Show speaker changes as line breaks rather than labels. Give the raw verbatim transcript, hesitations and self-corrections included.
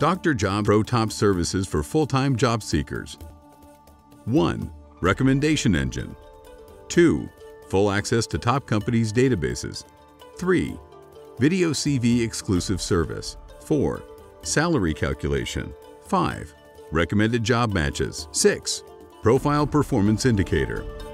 Doctor Job Pro Top services for full-time job seekers. one. Recommendation engine. two. Full access to top companies' databases. three. Video C V exclusive service. four. Salary calculation. five. Recommended job matches. six. Profile performance indicator.